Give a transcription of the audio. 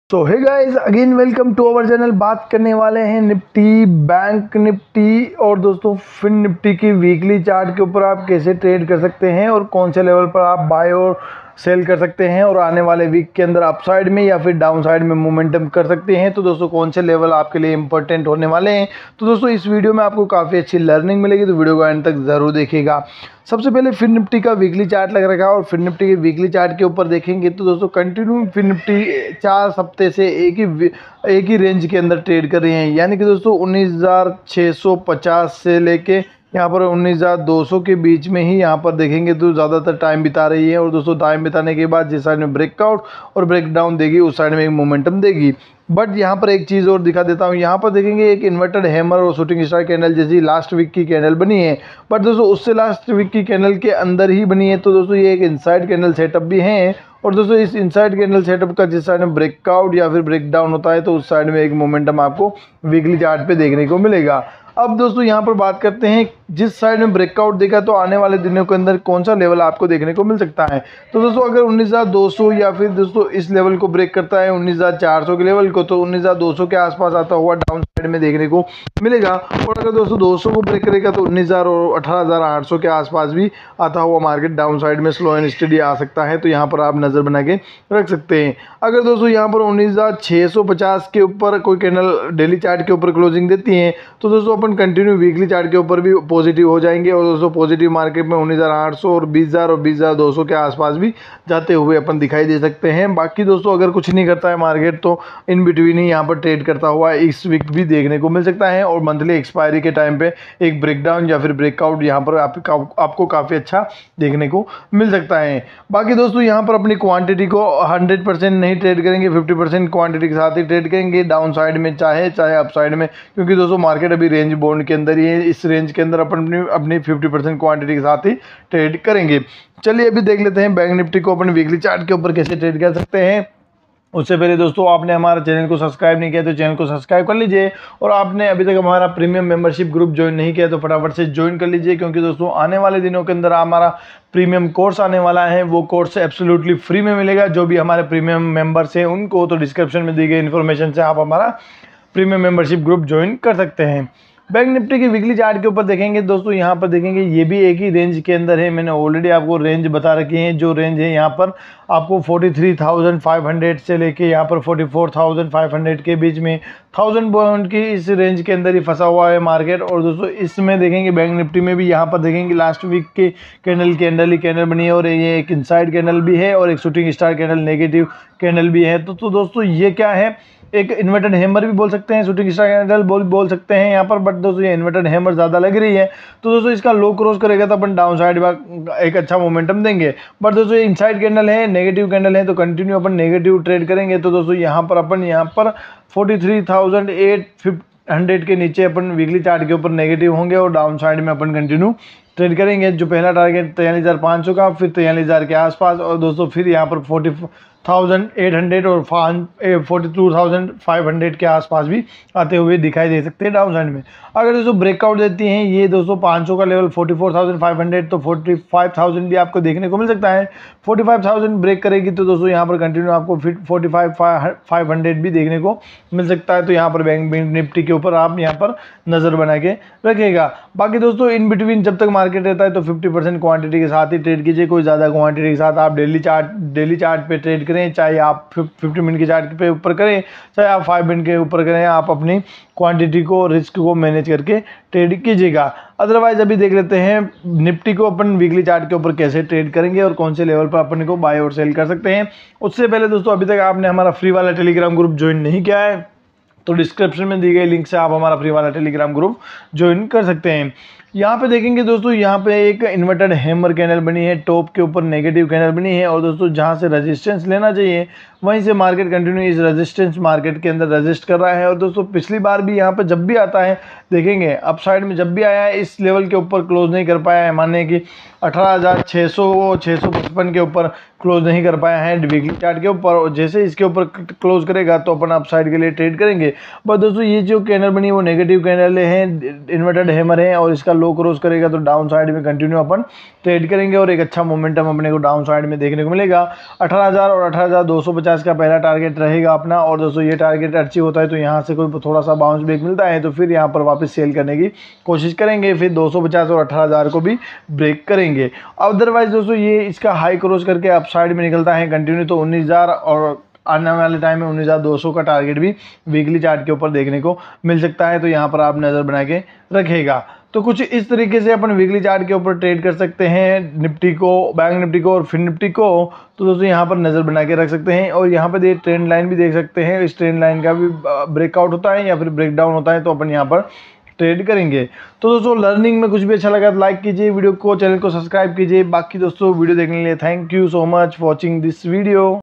So hey guys again welcome to our channel. बात करने वाले हैं निफ्टी, बैंक निफ्टी और दोस्तों फिन निफ्टी की वीकली चार्ट के ऊपर आप कैसे ट्रेड कर सकते हैं और कौन से लेवल पर आप बाय और सेल कर सकते हैं और आने वाले वीक के अंदर अपसाइड में या फिर डाउन साइड में मोमेंटम कर सकते हैं। तो दोस्तों कौन से लेवल आपके लिए इंपॉर्टेंट होने वाले हैं, तो दोस्तों इस वीडियो में आपको काफ़ी अच्छी लर्निंग मिलेगी, तो वीडियो को एंड तक ज़रूर देखिएगा। सबसे पहले फिन निफ्टी का वीकली चार्ट लग रखा है और फिन निफ्टी के वीकली चार्ट के ऊपर देखेंगे तो दोस्तों कंटिन्यू फिन निफ्टी 4 हफ्ते से एक ही रेंज के अंदर ट्रेड कर रही हैं, यानी कि दोस्तों 19,650 से लेके यहाँ पर 19,200 के बीच में ही यहाँ पर देखेंगे तो ज़्यादातर टाइम बिता रही है। और दोस्तों टाइम बिताने के बाद जिस साइड में ब्रेकआउट और ब्रेकडाउन देगी उस साइड में एक मोमेंटम देगी। बट यहाँ पर एक चीज़ और दिखा देता हूँ, यहाँ पर देखेंगे एक इन्वर्टेड हैमर और शूटिंग स्टार कैंडल जैसी लास्ट वीक की कैंडल बनी है, बट दोस्तों उससे लास्ट वीक की कैंडल के अंदर ही बनी है। तो दोस्तों ये एक इनसाइड कैंडल सेटअप भी है और दोस्तों इस इनसाइड कैंडल सेटअप का जिस साइड में ब्रेकआउट या फिर ब्रेकडाउन होता है तो उस साइड में एक मोमेंटम आपको वीकली चार्ट पे देखने को मिलेगा। अब दोस्तों यहाँ पर बात करते हैं जिस साइड में ब्रेकआउट देखा तो आने वाले दिनों के अंदर कौन सा लेवल आपको देखने को मिल सकता है। तो दोस्तों अगर 19,200 या फिर दोस्तों इस लेवल को ब्रेक करता है 19,400 के लेवल को, तो 19,200 के आसपास आता हुआ डाउन साइड में देखने को मिलेगा। और अगर दोस्तों 200 को ब्रेक करेगा तो 19,000 और 18,800 के आसपास भी आता हुआ मार्केट डाउन साइड में स्लो एंड स्टडी आ सकता है, तो यहाँ पर आप नज़र बना के रख सकते हैं। अगर दोस्तों यहाँ पर 19,650 के ऊपर कोई कैंडल डेली चार्ट के ऊपर क्लोजिंग देती है तो दोस्तों अपन कंटिन्यू वीकली चार्ट के ऊपर भी पॉजिटिव हो जाएंगे और दोस्तों पॉजिटिव मार्केट में 19,800 और 20,000 और 20,200 के आसपास भी जाते हुए अपन दिखाई दे सकते हैं। बाकी दोस्तों अगर कुछ नहीं करता है मार्केट तो इन बिटवीन ही यहाँ पर ट्रेड करता हुआ इस वीक भी देखने को मिल सकता है और मंथली एक्सपायरी के टाइम पे एक ब्रेकडाउन या फिर ब्रेकआउट यहाँ पर आपको काफ़ी अच्छा देखने को मिल सकता है। बाकी दोस्तों यहाँ पर अपनी क्वांटिटी को 100% नहीं ट्रेड करेंगे, 50% क्वांटिटी के साथ ही ट्रेड करेंगे डाउन साइड में चाहे अप साइड में, क्योंकि दोस्तों मार्केट अभी रेंज बॉन्ड के अंदर ही है। इस रेंज के अंदर अपन अपनी 50% क्वांटिटी के साथ ही ट्रेड करेंगे। चलिए अभी देख लेते हैं बैंक निफ्टी को अपन वीकली चार्ट के ऊपर कैसे ट्रेड कर सकते हैं। उससे पहले दोस्तों आपने हमारा चैनल को सब्सक्राइब नहीं किया तो चैनल को सब्सक्राइब कर लीजिए और आपने अभी तक हमारा प्रीमियम मेंबरशिप ग्रुप ज्वाइन नहीं किया तो फटाफट से ज्वाइन कर लीजिए, क्योंकि दोस्तों आने वाले दिनों के अंदर हमारा प्रीमियम कोर्स आने वाला है। वो कोर्स एब्सोल्युटली फ्री में मिलेगा। जो भी हमारे प्रीमियम मेंबर्स हैं उनको तो डिस्क्रिप्शन में दी गई इन्फॉर्मेशन से आप हमारा प्रीमियम मेंबरशिप ग्रुप ज्वाइन कर सकते हैं। बैंक निफ्टी की वीकली चार्ट के ऊपर देखेंगे दोस्तों, यहाँ पर देखेंगे ये भी एक ही रेंज के अंदर है। मैंने ऑलरेडी आपको रेंज बता रखी है। जो रेंज है यहाँ पर आपको 43,500 से लेके यहाँ पर 44,500 के बीच में 1000 पॉइंट की इस रेंज के अंदर ही फंसा हुआ है मार्केट। और दोस्तों इसमें देखेंगे बैंक निफ्टी में भी यहाँ पर देखेंगे लास्ट वीक के कैंडल ही कैंडल बनी है और ये एक इनसाइड कैंडल भी है और एक shooting star candle negative candle भी है। तो दोस्तों ये क्या है, एक इन्वर्टेड हैमर भी बोल सकते हैं, शूटिंग स्टार कैंडल बोल सकते हैं यहाँ पर। बट दोस्तों ये इन्वर्टेड हैमर ज़्यादा लग रही है, तो दोस्तों इसका लो क्रॉस करेगा तो अपन डाउन साइड में एक अच्छा मोमेंटम देंगे। बट दोस्तों ये इनसाइड कैंडल है, नेगेटिव कैंडल है, तो कंटिन्यू अपन नेगेटिव ट्रेड करेंगे। तो दोस्तों यहाँ पर अपन 43,800 के नीचे अपन वीकली चार्ट के ऊपर नेगेटिव होंगे और डाउन साइड में अपन कंटिन्यू ट्रेड करेंगे। जो पहला टारगेट 43,500 का, फिर 43,000 के आसपास और दोस्तों फिर यहाँ पर 40,800 और 42,500 के आसपास भी आते हुए दिखाई दे सकते हैं डाउन साइड में। अगर दोस्तों ब्रेकआउट देती हैं ये दोस्तों 500 का लेवल 44,500 तो 45,000 भी आपको देखने को मिल सकता है। 45,000 ब्रेक करेगी तो दोस्तों यहाँ पर कंटिन्यू आपको फिर 45,500 भी देखने को मिल सकता है। तो यहाँ पर बैंक निफ्टी के ऊपर आप यहाँ पर नज़र बना के रखिएगा। बाकी दोस्तों इन बिटवीन जब तक मार्केट रहता है तो 50% क्वांटिटी के साथ ही ट्रेड कीजिए। कोई ज़्यादा क्वांटिटी के साथ आप डेली चार्ट पे ट्रेड करें, चाहे आप 50 मिनट के चार्ट पे ऊपर करें चाहे आप 5 मिनट के ऊपर करें, आप अपनी क्वांटिटी को रिस्क को मैनेज करके ट्रेड कीजिएगा। अदरवाइज अभी देख लेते हैं निफ्टी को अपन वीकली चार्ट के ऊपर कैसे ट्रेड करेंगे और कौन से लेवल पर अपन को बाय और सेल कर सकते हैं। उससे पहले दोस्तों अभी तक आपने हमारा फ्री वाला टेलीग्राम ग्रुप ज्वाइन नहीं किया है तो डिस्क्रिप्शन में दी गई लिंक से आप हमारा फ्री वाला टेलीग्राम ग्रुप ज्वाइन कर सकते हैं। यहाँ पे देखेंगे दोस्तों, यहाँ पे एक इन्वर्टेड हैमर कैंडल बनी है, टॉप के ऊपर नेगेटिव कैंडल बनी है और दोस्तों जहाँ से रेजिस्टेंस लेना चाहिए वहीं से मार्केट कंटिन्यू इस रेजिस्टेंस मार्केट के अंदर रेजिस्ट कर रहा है। और दोस्तों पिछली बार भी यहाँ पे जब भी आता है देखेंगे अप साइड में जब भी आया है इस लेवल के ऊपर क्लोज नहीं कर पाया है, मानिए कि 18,600 655 के ऊपर क्लोज नहीं कर पाया है वीकली चार्ट के ऊपर। और जैसे इसके ऊपर क्लोज करेगा तो अपन अप साइड के लिए ट्रेड करेंगे। बट दोस्तों ये जो कैंडल बनी है वो नेगेटिव कैंडल है, इन्वर्टेड हैमर है और इसका लो क्रॉस करेगा तो डाउन साइड में कंटिन्यू अपन ट्रेड करेंगे और एक अच्छा मोमेंटम अपने को डाउन साइड में देखने को मिलेगा। 18,000 और 18,250 का पहला टारगेट रहेगा अपना। और दोस्तों ये टारगेट अचीव होता है तो यहाँ से कोई थोड़ा सा बाउंस बैक मिलता है तो फिर यहाँ पर वापस सेल करने की कोशिश करेंगे, फिर 250 और 18,000 को भी ब्रेक करेंगे। अदरवाइज दोस्तों ये इसका हाई क्रॉस करके अप साइड में निकलता है कंटिन्यू तो 19,000 और आने वाले टाइम में 19,200 का टारगेट भी वीकली चार्ट के ऊपर देखने को मिल सकता है, तो यहाँ पर आप नज़र बना के रखेगा। तो कुछ इस तरीके से अपन वीकली चार्ट के ऊपर ट्रेड कर सकते हैं निफ्टी को, बैंक निफ्टी को और फिन निफ्टी को। तो दोस्तों यहाँ पर नज़र बना के रख सकते हैं और यहाँ पर ट्रेंड लाइन भी देख सकते हैं। इस ट्रेंड लाइन का भी ब्रेकआउट होता है या फिर ब्रेकडाउन होता है तो अपन यहाँ पर ट्रेड करेंगे। तो दोस्तों लर्निंग में कुछ भी अच्छा लगा तो लाइक कीजिए, वीडियो को, चैनल को सब्सक्राइब कीजिए। बाकी दोस्तों वीडियो देखने के लिए thank you so much for watching this video.